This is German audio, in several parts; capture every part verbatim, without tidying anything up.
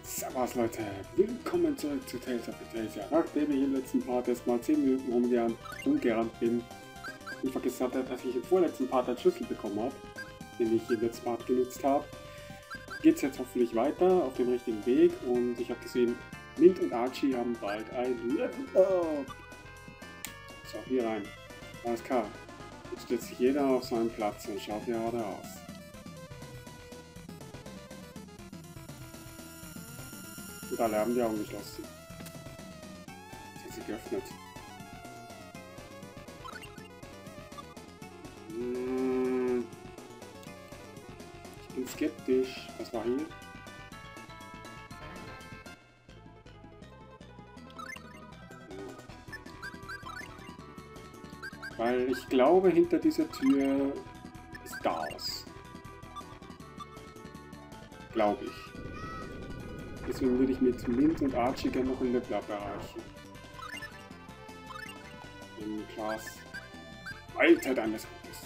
Servus Leute, willkommen zurück zu Tales of Phantasia. Nachdem ich im letzten Part erst mal zehn Minuten rumgerannt, rumgerannt bin und vergessen hatte, dass ich im vorletzten Part einen Schlüssel bekommen habe, den ich im letzten Part genutzt habe, geht es jetzt hoffentlich weiter auf dem richtigen Weg und ich habe gesehen, Mint und Archie haben bald ein Level Up. So, hier rein. Alles klar. Jetzt stellt sich jeder auf seinen Platz und schaut gerade aus. Und alle haben die Augen geschlossen. Jetzt hat sie geöffnet. Hm. Ich bin skeptisch. Was war hier? Weil ich glaube, hinter dieser Tür ist Chaos. Glaube ich. Deswegen würde ich mit Mint und Archie gerne noch ein Level Up erreichen. Im Glas. Alter, deines Gutes.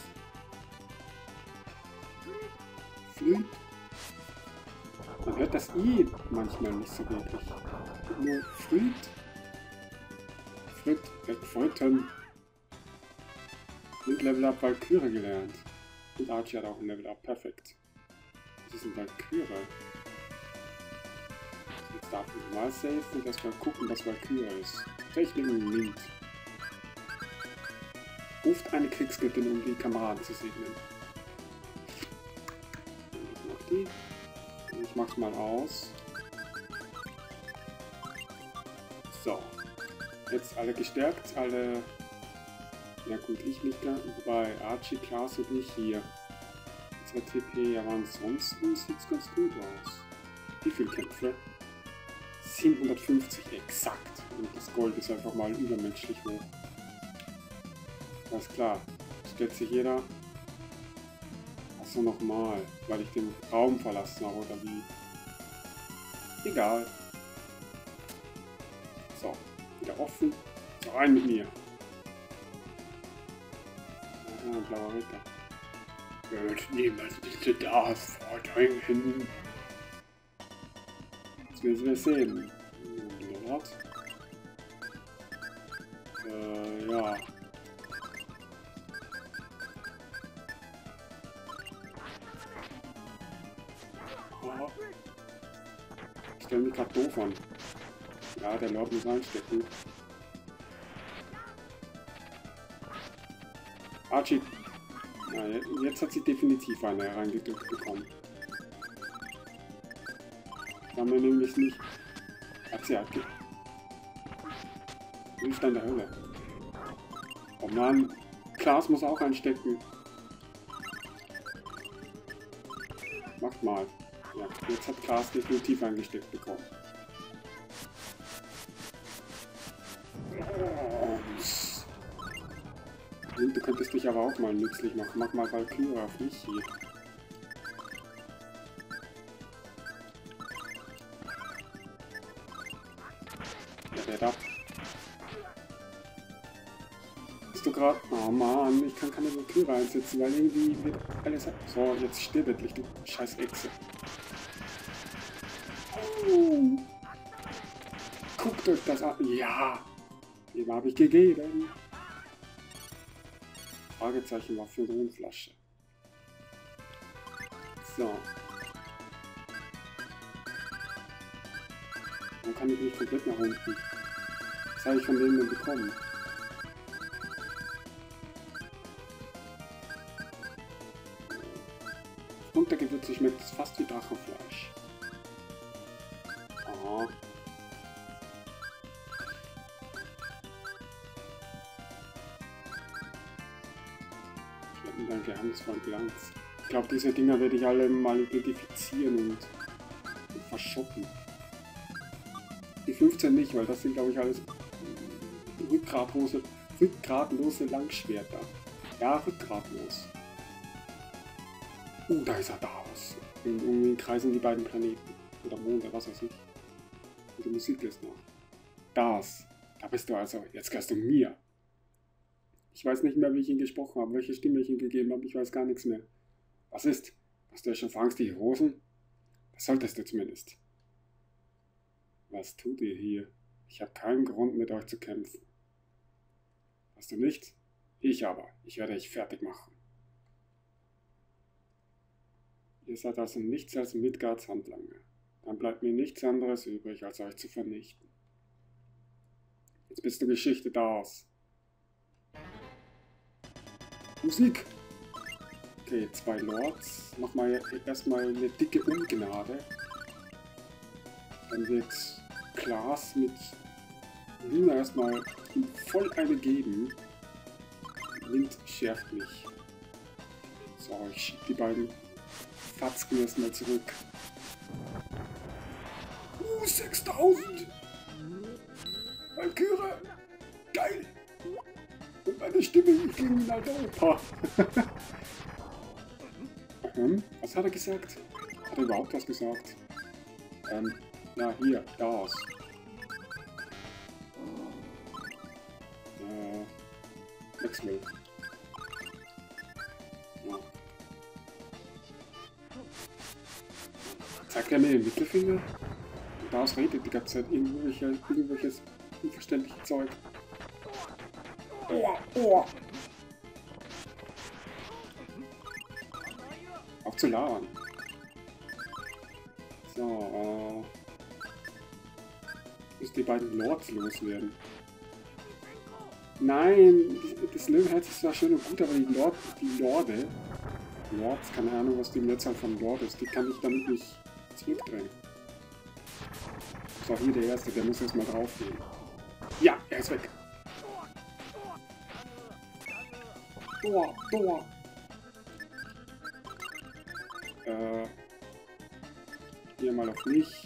Flüt. Man hört das I manchmal nicht so wirklich. Nur Früht. Früt. Wegfrüten. Und Level Up Valkyrie gelernt. Und Archie hat auch ein Level Up. Perfekt. Das ist ein Valkyrie. Jetzt darf ich mal safe und erstmal gucken, was Valkyrie ist. Techniken Mint. Ruft eine Kriegsgöttin, um die Kameraden zu segnen. Ich mach die. Ich mach's mal aus. So. Jetzt alle gestärkt, alle. Ja gut, ich nicht gar. Wobei Archie, Klaas und ich hier. zwei T P, aber ansonsten sieht's ganz gut aus. Wie viele Kämpfe? siebenhundertfünfzig exakt. Und das Gold ist einfach mal übermenschlich hoch. Alles klar. Stellt sich jeder. Achso, nochmal. Weil ich den Raum verlassen habe, oder wie? Egal. So. Wieder offen. So, rein mit mir. Ah, blauer Ritter. Wird niemals bitte das vordringen. Jetzt müssen wir sehen. Lord. Äh, ja. Oh. Ich stelle mich gerade doof an. Ja, der Lord muss einstecken. Archie. Ja, jetzt hat sie definitiv eine reingedrückt bekommen. Haben wir nämlich nicht. Hat sie abge. Hilft an der Hölle. Oh Mann. Klaas muss auch einstecken. Macht mal. Ja, jetzt hat Klaas definitiv eingesteckt bekommen. Und du könntest dich aber auch mal nützlich machen. Mach mal Valkyrie auf mich hier. Ja, wer da? Bist du gerade? Oh Mann, ich kann keine Valkyrie einsetzen, weil irgendwie wird alles ab. So, jetzt stirb endlich, du scheiß Echse. Oh. Guckt euch das an. Ja! Dem habe ich gegeben. Fragezeichen war für Ruhenflasche. So. Warum kann ich nicht komplett nach unten? Was habe ich von denen denn bekommen? Untergewürzt schmeckt es fast wie Drachenfleisch. Oh. Ein geheimnisvollen Glanz. Ich glaube, diese Dinger werde ich alle mal identifizieren und, und verschoppen. Die fünfzehn nicht, weil das sind, glaube ich, alles rückgratlose, rückgratlose Langschwerter. Ja, rückgratlos. Uh, da ist er, Davos. Und um ihn kreisen die beiden Planeten. Oder Monde, was weiß ich. Und die Musik lässt noch. Das. Da bist du also. Jetzt gehörst du mir. Ich weiß nicht mehr, wie ich ihn gesprochen habe, welche Stimme ich ihm gegeben habe. Ich weiß gar nichts mehr. Was ist? Hast du ja schon Angst, die Rosen? Das solltest du zumindest. Was tut ihr hier? Ich habe keinen Grund, mit euch zu kämpfen. Hast du nicht? Ich aber. Ich werde euch fertig machen. Ihr seid also nichts als Midgards Handlanger. Dann bleibt mir nichts anderes übrig, als euch zu vernichten. Jetzt bist du Geschichte aus. Musik! Okay, zwei Lords. Mach mal erstmal eine dicke Ungnade. Dann wird Klaas mit Luna erstmal voll eine geben. Wind schärft mich. So, ich schieb die beiden Fatzken erstmal zurück. Uh, sechstausend! Valkyrie! Geil! Und meine Stimme klingt wie ein alter Opa. hm, was hat er gesagt? Hat er überhaupt was gesagt? Ähm, ja, hier, das. Äh, Maxwell. Ja. Zeigt er mir den Mittelfinger? Und das redet die ganze Zeit irgendwelche, irgendwelches unverständliches Zeug. Oh, oh. Auch zu labern. So, äh... muss die beiden Lords loswerden. Nein, das Löwenherz ist zwar schön und gut, aber die Lord, die Lorde... Lords, keine Ahnung, was die Mehrzahl von Lord ist, die kann ich damit nicht zurückdrängen. So, hier der Erste, der muss erstmal drauf gehen. Ja, er ist weg. Tor, Tor. Äh... Hier mal auf mich.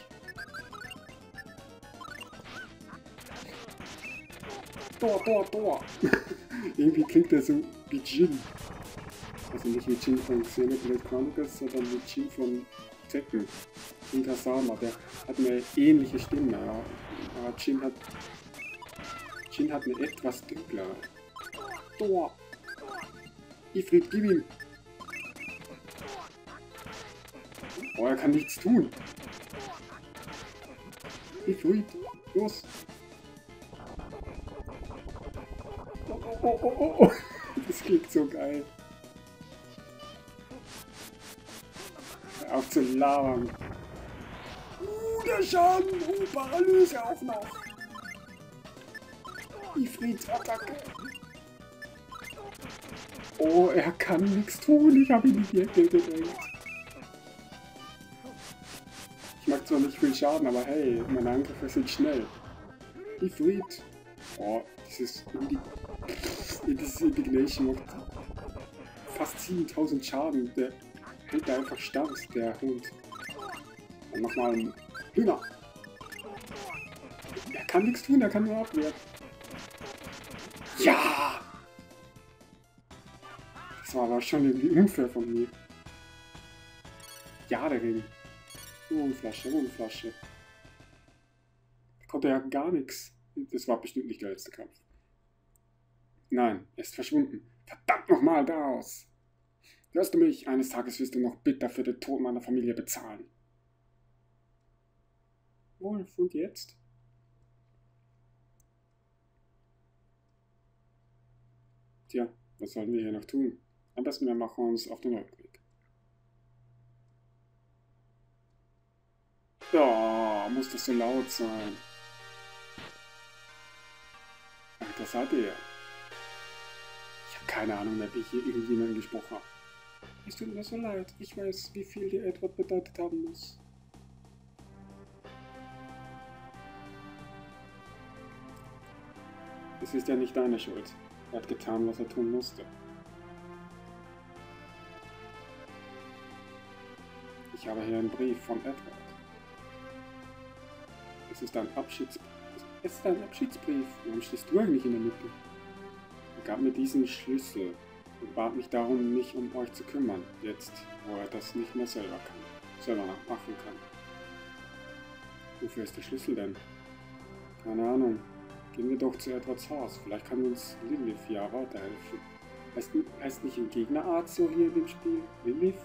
Tor, Tor, Tor. Irgendwie klingt der so wie Jin. Also nicht wie Jin von Xenoblade Chronicles, sondern wie Jin von Tekken. Und Kasama, der hat eine ähnliche Stimme. Ja. Aber Jin hat... Jin hat eine etwas dunklere. Tor. Ifrit, gib ihm. Oh, er kann nichts tun. Ifrit, los. Oh, oh, oh, oh, oh. Das klingt so geil. Hör auf zu labern. Uh, der Schaden. Uh, Paralyse auch noch. Ifrits Attacke. Oh, er kann nichts tun. Ich habe ihn in die Ecke gedrängt. Ich mag zwar nicht viel Schaden, aber hey, meine Angriffe sind schnell. Ifrit. Oh, dieses Indi dieses Indignation macht fast siebentausend Schaden. Der hält da einfach stand, der Hund. Dann nochmal ein Hühner. Er kann nichts tun, er kann nur abwehren. Ja! Das war aber schon irgendwie unfair von mir. Ja, der Ring. Wohnflasche, Wohnflasche. Da konnte ja gar nichts. Das war bestimmt nicht der letzte Kampf. Nein, er ist verschwunden. Verdammt nochmal, daraus! Hörst du mich? Eines Tages wirst du noch bitter für den Tod meiner Familie bezahlen. Wolf, und jetzt? Tja, was sollen wir hier noch tun? Am besten wir machen uns auf den Rückweg. Ja, muss das so laut sein? Ach, das seid ihr. Ich habe keine Ahnung mehr, wie ich hier irgendjemanden gesprochen habe. Es tut mir so leid. Ich weiß, wie viel dir Edward bedeutet haben muss. Es ist ja nicht deine Schuld. Er hat getan, was er tun musste. Ich habe hier einen Brief von Edward. Es ist ein Abschiedsbrief. Es ist ein Abschiedsbrief. Warum stehst du eigentlich in der Mitte? Er gab mir diesen Schlüssel und bat mich darum, mich um euch zu kümmern, jetzt, wo er das nicht mehr selber kann, selber machen kann. Wofür ist der Schlüssel denn? Keine Ahnung. Gehen wir doch zu Edwards Haus. Vielleicht kann uns Lilith ja weiterhelfen. Heißt, heißt nicht ein Gegnerart so hier in dem Spiel? Lilith?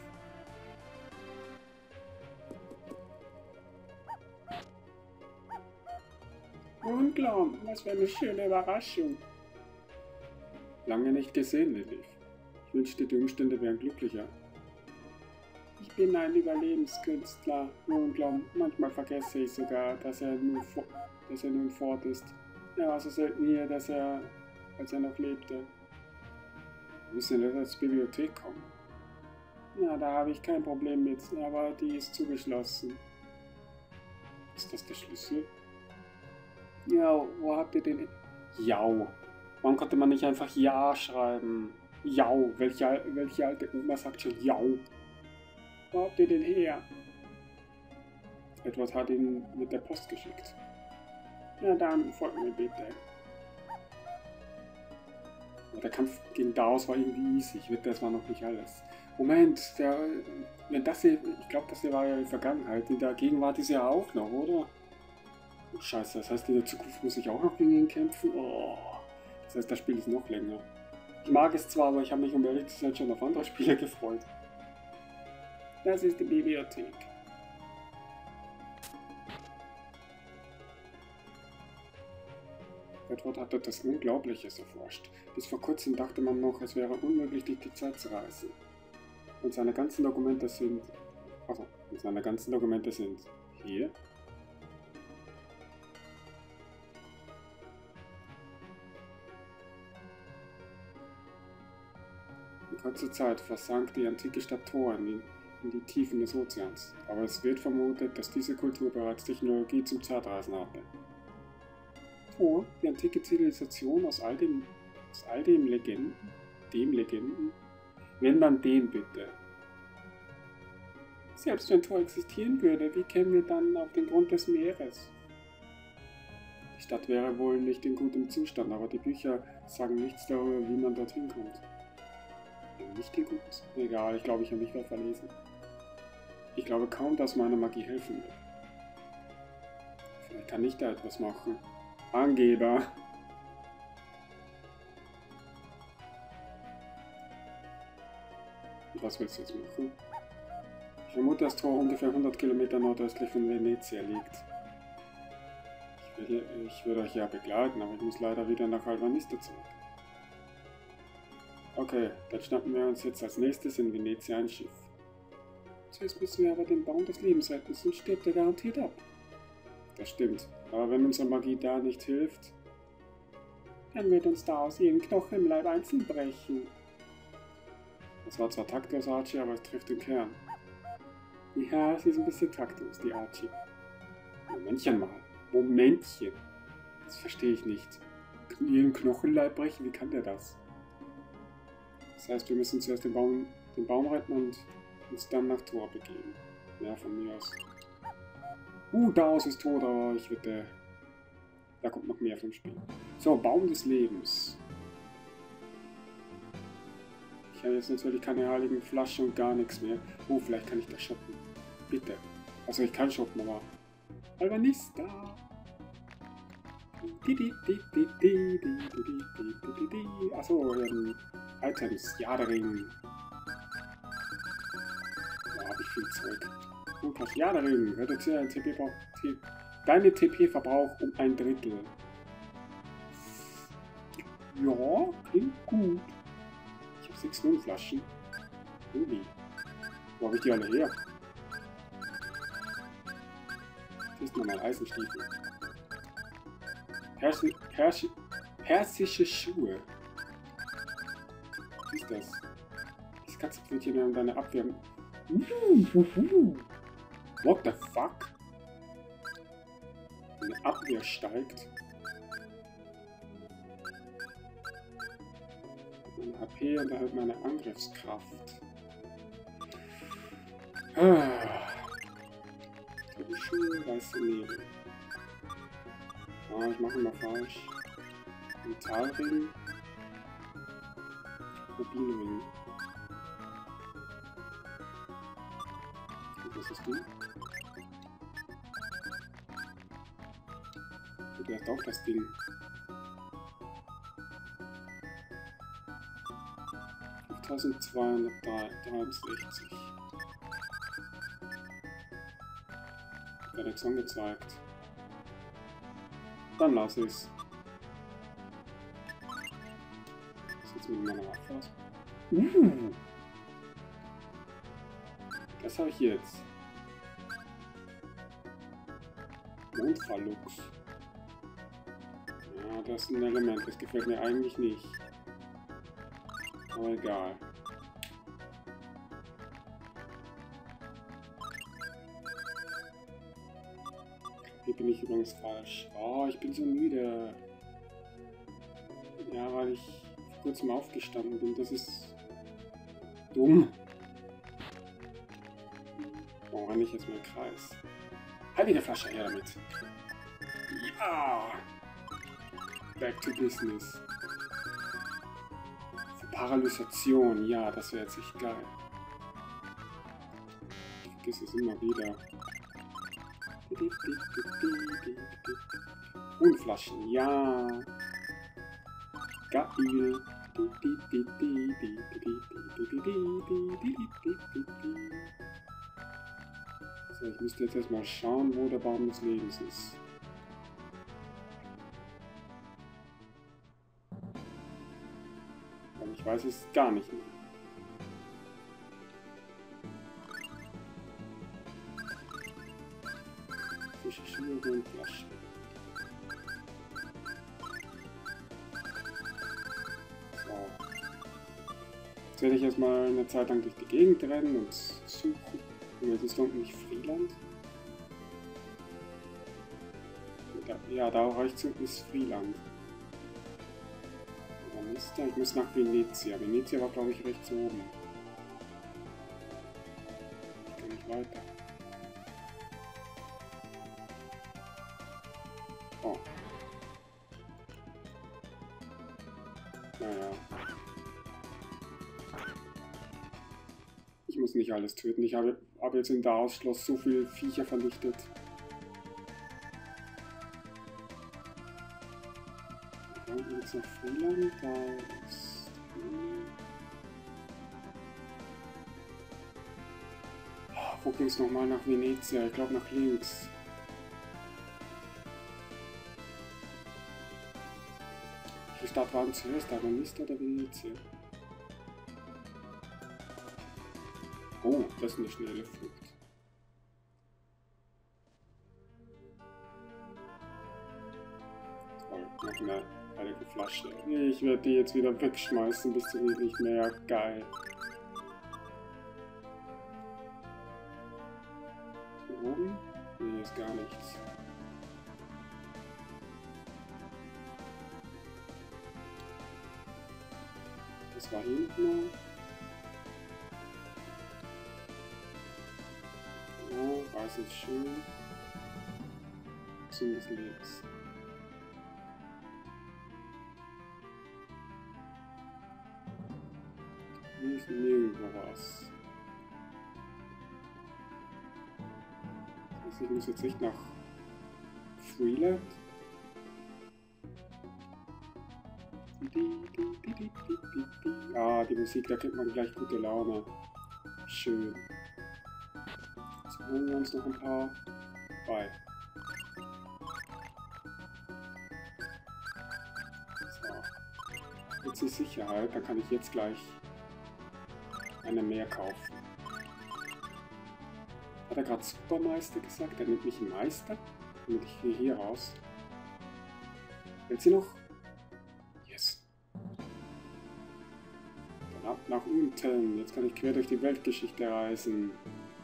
Grundlom, was für eine schöne Überraschung. Lange nicht gesehen, Lilith. Ich wünschte, die Umstände wären glücklicher. Ich bin ein Überlebenskünstler, Grundlom. Manchmal vergesse ich sogar, dass er nun, dass er nun fort ist. Er war so selten hier, dass er, als er noch lebte. Wir müssen in die Bibliothek kommen. Ja, da habe ich kein Problem mit, aber die ist zugeschlossen. Ist das der Schlüssel? Ja, wo habt ihr den? Jau. Warum konnte man nicht einfach Ja schreiben? Jau. Welche, welche alte Oma sagt schon Jau? Wo habt ihr den her? Edward hat ihn mit der Post geschickt. Na dann, folgt mir bitte. Der Kampf gegen Daos war irgendwie easy. Ich wette, das war noch nicht alles. Moment, der, wenn das hier, ich glaube, das hier war ja in der Vergangenheit. In der Gegenwart ist ja auch noch, oder? Oh, Scheiße, das heißt, in der Zukunft muss ich auch noch gegen ihn kämpfen? Oh, das heißt, das Spiel ist noch länger. Ich mag es zwar, aber ich habe mich um ehrlich zu sein schon auf andere Spiele gefreut. Das ist die Bibliothek. Edward hat etwas Unglaubliches erforscht. Bis vor kurzem dachte man noch, es wäre unmöglich, durch die Zeit zu reisen. Und seine ganzen Dokumente sind... Also, seine ganzen Dokumente sind hier. In kurzer Zeit versank die antike Stadt Thorin in, in die Tiefen des Ozeans. Aber es wird vermutet, dass diese Kultur bereits Technologie zum Zeitreisen hatte. Thor, die antike Zivilisation aus all dem, aus all dem Legenden, dem Legenden, wenn dann den bitte. Selbst wenn Thor existieren würde, wie kämen wir dann auf den Grund des Meeres? Die Stadt wäre wohl nicht in gutem Zustand, aber die Bücher sagen nichts darüber, wie man dorthin kommt. Nicht in gutem Zustand? Egal, ich glaube, ich habe mich da verlesen. Ich glaube kaum, dass meine Magie helfen wird. Vielleicht kann ich da etwas machen. Angeber. Was willst du jetzt machen? Ich vermute, dass Tor ungefähr hundert Kilometer nordöstlich von Venezia liegt. Ich würde, ich würde euch ja begleiten, aber ich muss leider wieder nach Alvanista zurück. Okay, dann schnappen wir uns jetzt als nächstes in Venezia ein Schiff. Zuerst müssen wir aber den Baum des Lebens retten, sonst stirbt er garantiert ab. Das stimmt, aber wenn unsere Magie da nicht hilft, dann wird uns da aus ihren Knochen im Leib einzeln brechen. Das war zwar taktlos, Archie, aber es trifft den Kern. Ja, sie ist ein bisschen taktlos, die Archie. Momentchen mal. Momentchen. Das verstehe ich nicht. Ihren Knochenleib brechen, wie kann der das? Das heißt, wir müssen zuerst den Baum, den Baum retten und uns dann nach Tor begeben. Ja, von mir aus. Uh, Daos ist tot, aber ich würde... Da kommt noch mehr vom Spiel. So, Baum des Lebens. Ich habe jetzt natürlich keine heiligen Flaschen und gar nichts mehr. Oh, vielleicht kann ich das shoppen. Bitte. Also ich kann shoppen, aber... Alvanista! Achso, ähm... Items. Jadering. Da habe ich viel Zeug. Lukas, Jadering. Reduziere deinen T P-Verbrauch deine T P-Verbrauch um ein Drittel. Ja, klingt gut. Ich habe sechs Flaschen. Ui. Wo habe ich die alle her? Das ist nochmal Eisenstiefel. Persi Persi persische Schuhe. Was ist das? Das Katzenpfötchen und deine Abwehr. Uh, What the fuck? Meine Abwehr steigt. Meine H P und erhöht meine Angriffskraft. Ah. Die Schuhe, weiße Nebel. Ah, ich mache immer falsch. Metallring. Rubinring. Und was ist du? Du hast auch das Ding. fünftausendzweihundertdreiundsechzig. Gar nichts angezeigt. Dann lass es. Was jetzt mit meiner Waffe aus? Uh! Das habe ich jetzt. Mondfallux. Ja, das ist ein Element, das gefällt mir eigentlich nicht. Aber egal. Hier bin ich übrigens falsch. Oh, ich bin so müde. Ja, weil ich vor kurzem aufgestanden bin. Das ist dumm. Oh, renne ich jetzt mal im Kreis. Heilige Flasche, her damit. Ja! Back to business. Für Paralysation, ja, das wäre jetzt echt geil. Ich vergiss es immer wieder. Und Flaschen, ja. Geil. So, ich müsste jetzt erstmal schauen, wo der Baum des Lebens ist. Weil ich weiß es gar nicht mehr. Fische, Schuhe und Flaschen. So. Jetzt werde ich erstmal eine Zeit lang durch die Gegend rennen und suchen. Und jetzt ist da unten nicht Friedland. Da, ja, da rechts unten ist Friedland. Wann ist der? Ich muss nach Venezia. Venezia war, glaube ich, rechts oben. Ich kann nicht weiter. Oh. Naja. Ich muss nicht alles töten. Ich habe, habe jetzt in Daos Schloss so viele Viecher vernichtet. Da unten jetzt noch Friedland. Da ist... Oh, wo ging es nochmal nach Venezia? Ich glaube nach links. Die Stadt war zuerst, aber nicht oder Venezia. Oh, das ist eine schnelle Flucht. Toll, noch eine heilige Flasche. Ich werde die jetzt wieder wegschmeißen, bis zu nicht mehr. Geil. Hier oben? Nee, ist gar nichts. Das war hier nochmal. Weiß ist schön. Sinn des Lebens. Hier ist nirgendwo was. Das heißt, ich muss jetzt nicht nach Freeland. Ah, die Musik, da kriegt man gleich gute Laune. Schön. Holen wir uns noch ein paar bei. So. Jetzt ist Sicherheit, da kann ich jetzt gleich eine mehr kaufen. Hat er gerade Supermeister gesagt? Er nimmt mich einen Meister? Damit ich gehe hier raus. Hält sie noch? Yes. Dann ab nach unten. Jetzt kann ich quer durch die Weltgeschichte reisen.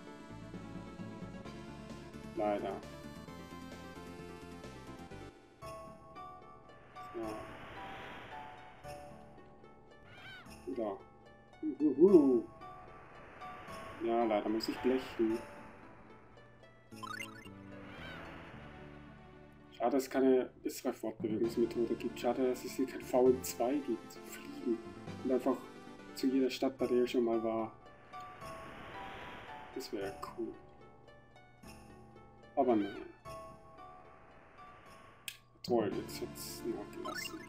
Leider. So. Da. Uhuhu. Ja, leider muss ich blechen. Schade, dass es keine bessere Fortbewegungsmethode gibt. Schade, dass es hier kein V M zwei gibt. Fliegen. Und einfach zu jeder Stadt, bei der ich schon mal war. Das wäre cool. Aber nein. Toll, jetzt hat es nachgelassen.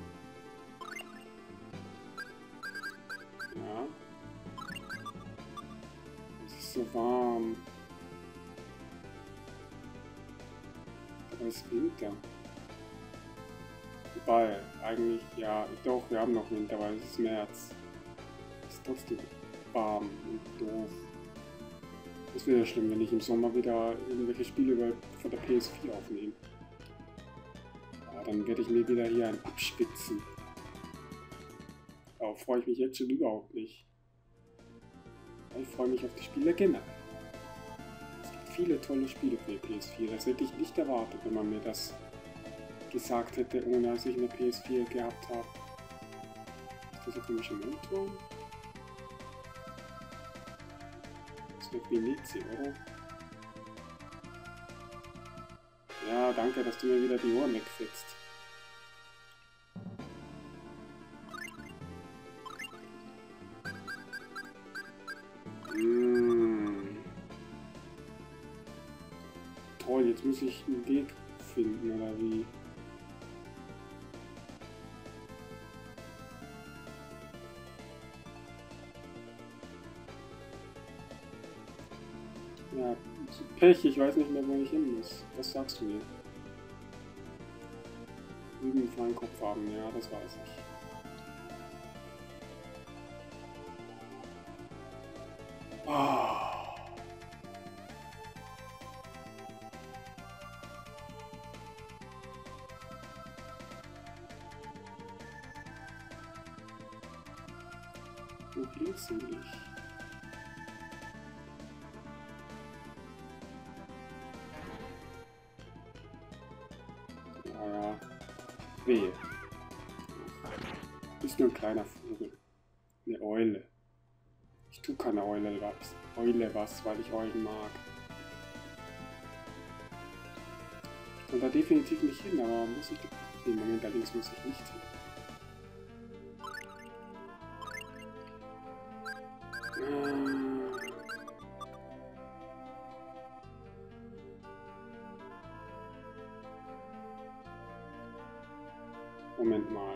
Ja. Es ist so warm. Aber es ist Winter. Weil eigentlich, ja, doch, wir haben noch Winter, weil es ist März. Es ist trotzdem warm und doof. Es wäre ja schlimm, wenn ich im Sommer wieder irgendwelche Spiele von der P S vier aufnehme. Ja, dann werde ich mir wieder hier ein abspitzen. Darauf freue ich mich jetzt schon überhaupt nicht. Ich freue mich auf die Spiele generell. Es gibt viele tolle Spiele für die P S vier. Das hätte ich nicht erwartet, wenn man mir das gesagt hätte, ohne dass ich eine P S vier gehabt habe. Ist das ein komischer Motor? Das ist eine Venezia, oder? Ja, danke, dass du mir wieder die Ohren wegfetzt. Mmh. Toll, jetzt muss ich einen Weg finden, oder wie? Ja, Pech, ich weiß nicht mehr, wo ich hin muss. Was sagst du mir? Üben freien Kopf haben, ja, das weiß ich. Oh. Wo geht's denn nicht? Naja, wehe. Ist nur ein kleiner Vogel. Eine Eule. Ich tue keine Eule was, Eule was, weil ich Eulen mag. Ich kann da definitiv nicht hin, aber muss ich... Im Moment allerdings muss ich nicht hin. Moment mal.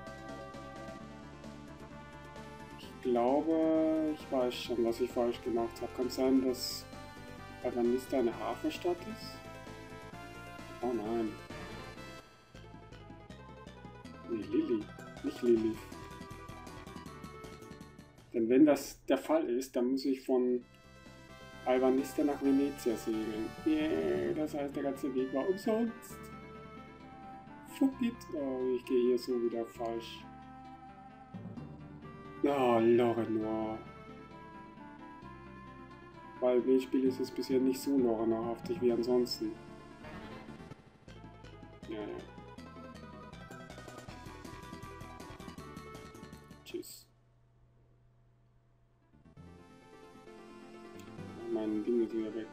Ich glaube, ich weiß schon, was ich falsch gemacht habe. Kann es sein, dass Albanista eine Hafenstadt ist? Oh nein. Nee, Lili. Nicht Lili. Denn wenn das der Fall ist, dann muss ich von Albanista nach Venezia segeln. Yeah, das heißt, der ganze Weg war umsonst. Fuck it. Oh, ich gehe hier so wieder falsch. Ah, oh, Lorenoir. Weil im Spiel ist es bisher nicht so Lorenoirhaftig wie ansonsten. Ja, ja. Tschüss. Mein Ding ist wieder weg.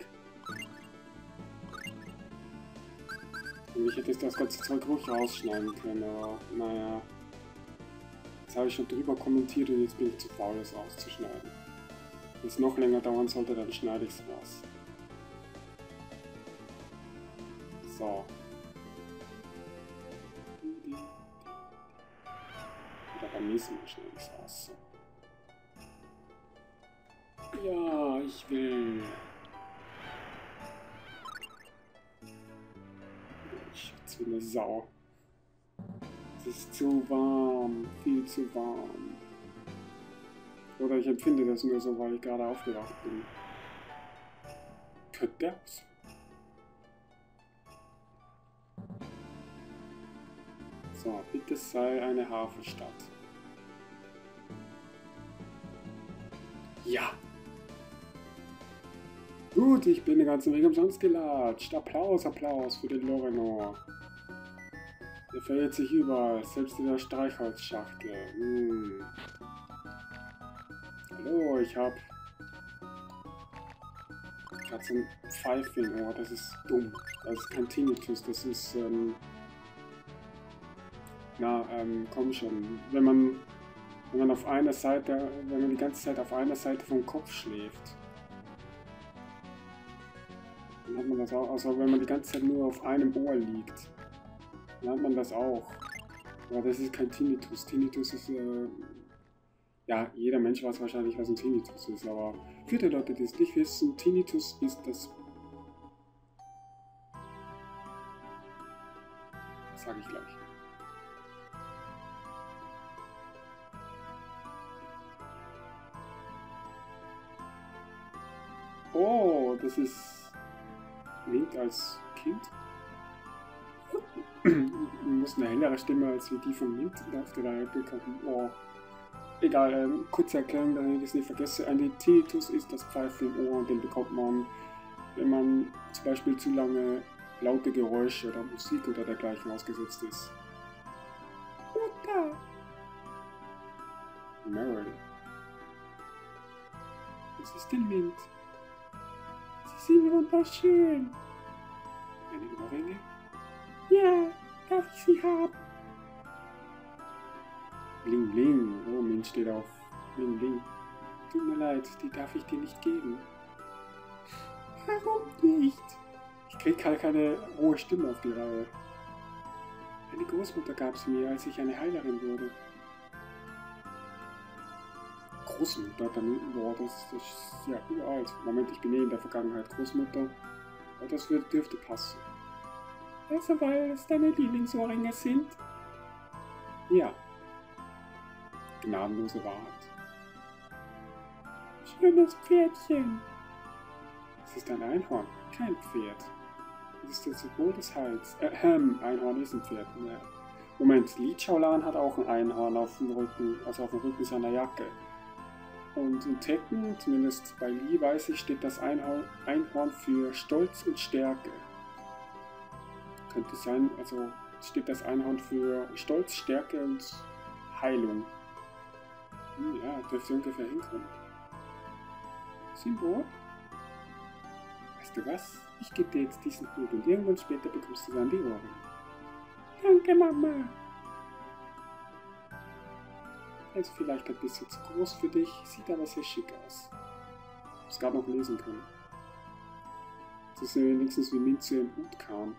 Und ich hätte das ganze Zeug ruhig rausschneiden können, aber naja. Jetzt habe ich schon drüber kommentiert und jetzt bin ich zu faul, das rauszuschneiden. Wenn es noch länger dauern sollte, dann schneide ich es raus. So. Oder beim nächsten Mal schneide ich es raus. So. Ja, ich will. Ich schütze wie eine Sau. Es ist zu warm, viel zu warm. Oder ich empfinde das nur so, weil ich gerade aufgewacht bin. Könnte das? So, bitte sei eine Hafenstadt. Ja! Gut, ich bin den ganzen Weg umsonst gelatscht. Applaus, Applaus für den Lorenoir. Der verirrt sich überall, selbst in der Streichholzschachtel. Hm. Hallo, ich hab... Ich hab so ein Pfeife im Ohr, das ist dumm. Das ist kein Tinnitus, das ist, ähm... Na, ähm, komm schon. Wenn man... Wenn man auf einer Seite... Wenn man die ganze Zeit auf einer Seite vom Kopf schläft. Dann hat man das auch... Also wenn man die ganze Zeit nur auf einem Ohr liegt. Dann hat man das auch. Aber das ist kein Tinnitus. Tinnitus ist, äh, ja, jeder Mensch weiß wahrscheinlich, was ein Tinnitus ist, aber für die Leute, die es nicht wissen, Tinnitus ist das... Sag ich gleich. das ist Mint als Kind. Muss eine hellere Stimme als wie die von Mint auf der Reihe bekommen. Oh. Egal, ähm, kurze Erklärung, damit ich es nicht vergesse. Ein Tinnitus ist das Pfeifen im Ohr und den bekommt man, wenn man zum Beispiel zu lange laute Geräusche oder Musik oder dergleichen ausgesetzt ist. Mutter! Meryl. Was ist denn Mint? Sie sind wunderschön. Eine Ohrringe? Ja, darf ich sie haben? Bling Bling. Oh, Mint steht auf Bling Bling. Tut mir leid, die darf ich dir nicht geben. Warum nicht? Ich krieg halt keine hohe Stimme auf die Reihe. Meine Großmutter gab sie mir, als ich eine Heilerin wurde. Großmutter, dann, boah, das, das ist ja uralt. Moment, ich bin eh in der Vergangenheit Großmutter. Aber das wird, dürfte passen. Also, weil es deine Lieblingsohrringe sind? Ja. Gnadenlose Wahrheit. Schönes Pferdchen. Es ist ein Einhorn, kein Pferd. Das ist das Symbol des Heils. Äh, ähm, Einhorn ist ein Pferd. Ja. Moment, Li Chaolan hat auch ein Einhorn auf dem Rücken, also auf dem Rücken seiner Jacke. Und in Tekken, zumindest bei Li weiß ich, steht das Einhorn, Einhorn für Stolz und Stärke. Könnte sein, also steht das Einhorn für Stolz, Stärke und Heilung. Hm, ja, dürfte ungefähr hinkommen. Symbol? Weißt du was? Ich gebe dir jetzt diesen Hut und irgendwann später bekommst du dann die Ohren. Danke, Mama. Also vielleicht ein bisschen zu groß für dich, sieht aber sehr schick aus. Ich muss gerade noch lesen können. Das ist ja wenigstens wie Mint zu ihrem Hut kam.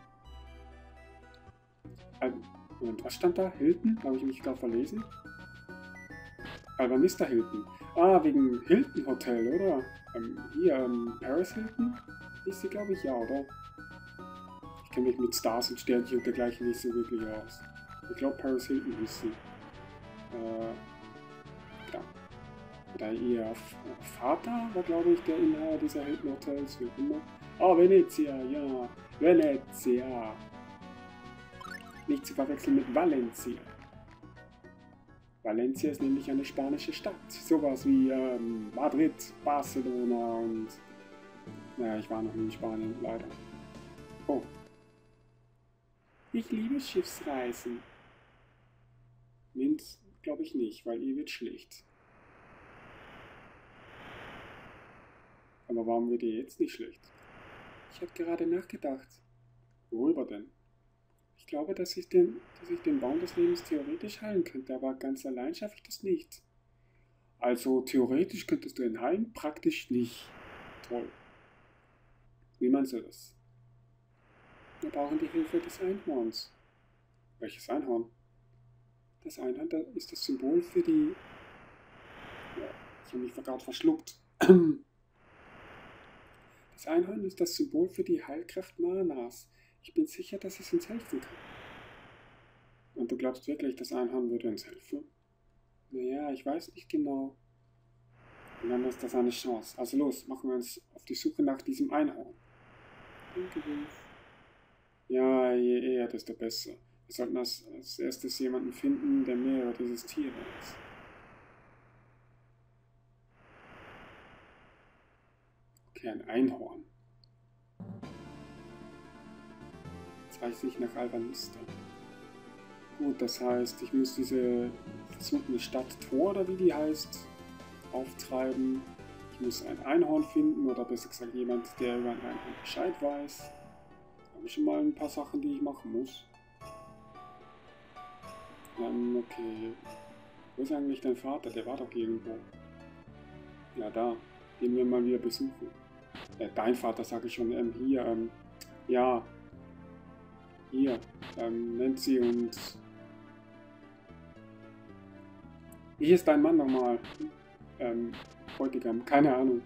Ähm, und was stand da? Hilton? Habe ich mich gerade verlesen? Albanista Hilton. Ah, wegen Hilton Hotel, oder? Ähm, hier, ähm, Paris Hilton? Ist sie, glaube ich, ja, oder? Ich kenne mich mit Stars und Sternchen und dergleichen nicht so wirklich aus. Ich glaube, Paris Hilton hieß sie. Äh, klar. Oder ihr Vater war, glaube ich, der Inhaber dieser Hilton Hotels, wie immer. Ah, Venezia, ja. Venezia. Nicht zu verwechseln mit Valencia. Valencia ist nämlich eine spanische Stadt. Sowas wie ähm, Madrid, Barcelona und... Naja, ich war noch nie in Spanien, leider. Oh. Ich liebe Schiffsreisen. Mint glaube ich nicht, weil ihr wird schlecht. Aber warum wird ihr jetzt nicht schlecht? Ich habe gerade nachgedacht. Worüber denn? Ich glaube, dass ich, den, dass ich den Baum des Lebens theoretisch heilen könnte, aber ganz allein schaffe ich das nicht. Also theoretisch könntest du ihn heilen, praktisch nicht. Toll. Wie meinst du das? Wir brauchen die Hilfe des Einhorns. Welches Einhorn? Das Einhorn das ist das Symbol für die... Ja, ich habe mich gerade verschluckt. Das Einhorn ist das Symbol für die Heilkraft Manas. Ich bin sicher, dass es uns helfen kann. Und du glaubst wirklich, das Einhorn würde uns helfen? Naja, ich weiß nicht genau. Und dann ist das eine Chance. Also los, machen wir uns auf die Suche nach diesem Einhorn. Ja, je eher, desto besser. Wir sollten als, als erstes jemanden finden, der mehr über dieses Tier weiß. Okay, ein Einhorn. Jetzt weiß ich nach Albanista. Gut, das heißt, ich muss diese versunkene Stadt Tor, oder wie die heißt, auftreiben. Ich muss ein Einhorn finden, oder besser gesagt jemand, der über ein Einhorn Bescheid weiß. Da habe ich schon mal ein paar Sachen, die ich machen muss. Ähm, okay. Wo ist eigentlich dein Vater? Der war doch irgendwo. Ja, da. Gehen wir mal wieder besuchen. Äh, dein Vater, sage ich schon. Ähm, hier, ähm, ja. Hier, ähm, Nancy und... Wie ist dein Mann nochmal? Ähm, Bräutigam, keine Ahnung.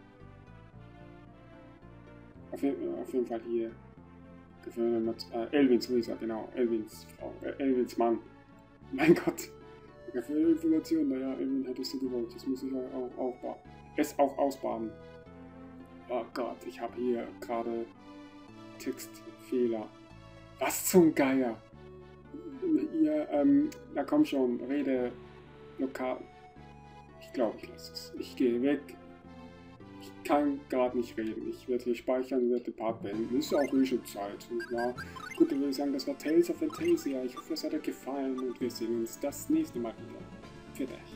Auf, je auf jeden Fall hier. Äh, Elvins Luisa, genau. Elvins Frau, äh, Elvins Mann. Mein Gott. Für Informationen, naja, Elvin hättest du gewollt. Das muss ich auch aufbauen. Es auch ausbaden. Oh Gott, ich habe hier gerade Textfehler. Was zum Geier? Ihr, ähm, na komm schon, rede lokal. Ich glaube, ich lasse es. Ich gehe weg. Ich kann gerade nicht reden. Ich werde hier speichern, werde den Part beenden. Ist ja auch eh schon Zeit, nicht wahr? Gut, dann würde ich sagen, das war Tales of Fantasia. Ich hoffe, es hat euch gefallen und wir sehen uns das nächste Mal wieder. Für dich.